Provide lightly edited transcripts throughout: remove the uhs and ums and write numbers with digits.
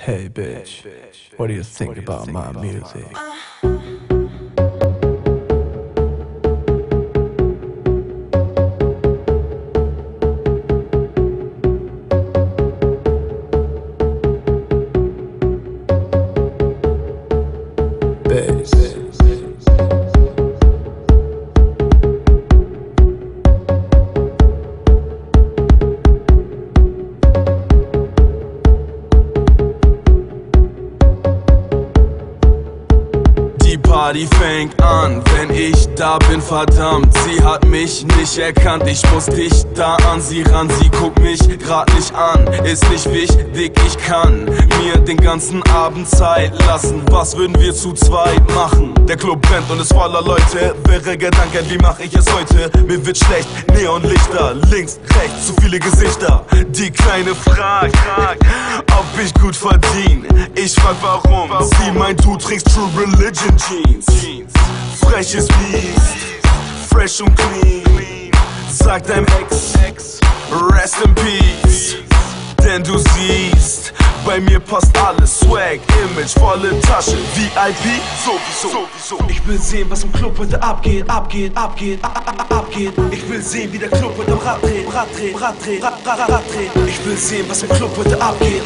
Hey bitch, what do you think about my music? Bass. Die Party fängt an, wenn ich da bin, verdammt. Sie hat mich nicht erkannt, ich muss dichter an sie ran. Sie guckt mich grad nicht an, ist nicht wichtig, ich kann mir den ganzen Abend Zeit lassen. Was würden wir zu zweit machen? Der Club brennt und ist voller Leute. Wirre Gedanken, wie mach ich es heute? Mir wird schlecht, Neonlichter, links, rechts, zu viele Gesichter. Die Kleine fragt, ob ich gut verdiene. Ich frag warum, sie meint, du trägst True Religion Jeans. Freches Biest, fresh und clean. Sag deinem Ex, rest in peace. Denn du siehst, bei mir passt alles. Swag, Image, volle Tasche, VIP, sowieso. Ich will sehen, was im Club heute abgeht. Ich will sehen, wie der Club heute am Rad dreht. Ich will sehen, was im Club heute abgeht.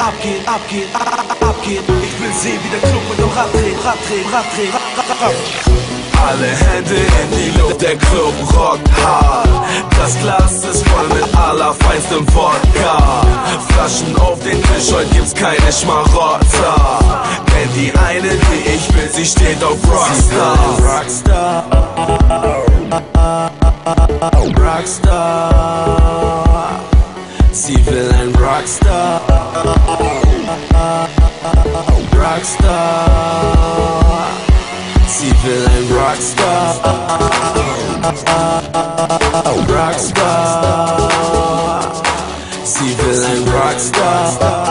Ich will sehen, wie der Club heute am Rad dreht. Alle Hände in die Luft, der Club rockt hart. Das Glas ist voll mit allerfeinstem Wodka. Flaschen auf den Tisch, heute gibt's keine Schmarotzer. Denn die eine, die ich will, sie steht auf Rockstar. Sie will ein Rockstar. Sie will ein Rockstar. Sie will ein Rockstar.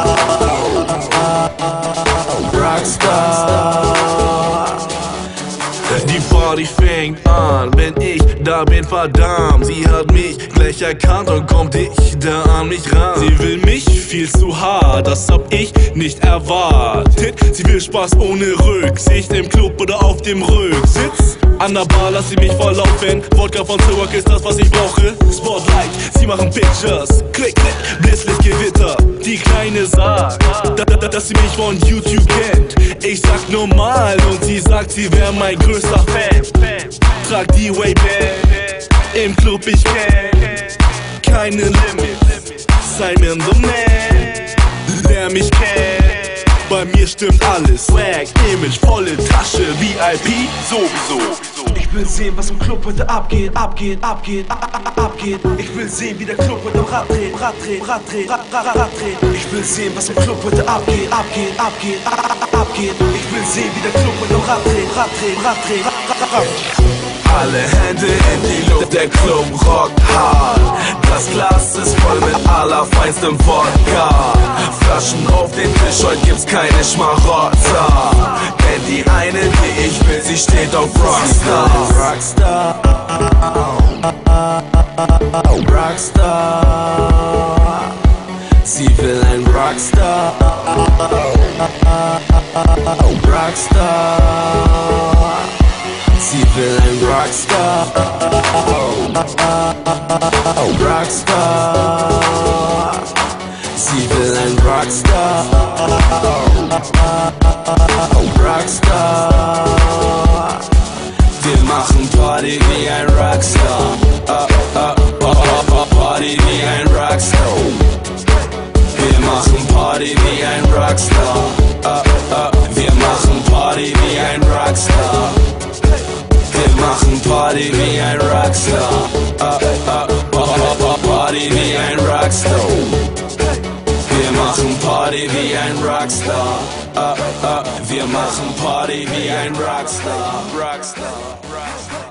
Die Party fängt an, wenn ich da bin, verdammt. Sie hat mich gleich erkannt und kommt dichter an mich ran. Sie will mich viel zu hart, das hab ich nicht erwartet. Sie will Spaß ohne Rücksicht, im Club oder auf dem Rücksitz. An der Bar lass sie mich volllaufen. Wodka von Zurück ist das, was ich brauche. Spotlight, sie machen Pictures. Klick, Blitzlichtgewitter. Die Kleine sagt, dass sie mich von YouTube kennt. Ich sag normal und sie sagt, sie wär mein größter Fan. Trag die Way-Band, im Club ich kenn keine Limits. Simon the Man, wer mich kennt, bei mir stimmt alles. Swag, Image, volle Tasche, VIP, sowieso. Ich will sehen, was im Club heute abgeht. Ich will sehen, wie der Club heute am Rad dreht. Ich will sehen, was im Club heute abgeht. Ich will sehen, wie der Club heute am Rad dreht. Alle Hände in die Luft, der Club rockt hart. Das Glas ist voll mit allerfeinstem Wodka. Flaschen auf den Tisch, heute gibt's keine Schmarotzer. Denn die eine, die ich will, sie steht auf Rockstar. Sie will ein Rockstar. Sie will ein Rockstar. Sie will ein Rockstar. Wir machen Party wie ein Rockstar. Party wie ein Rockstar. Wir machen Party wie ein Rockstar. Wir machen Party wie ein Rockstar. Wir machen Party wie ein Rockstar. Party wie ein Rockstar. Wir machen Party wie ein Rockstar. Wir machen Party wie ein Rockstar.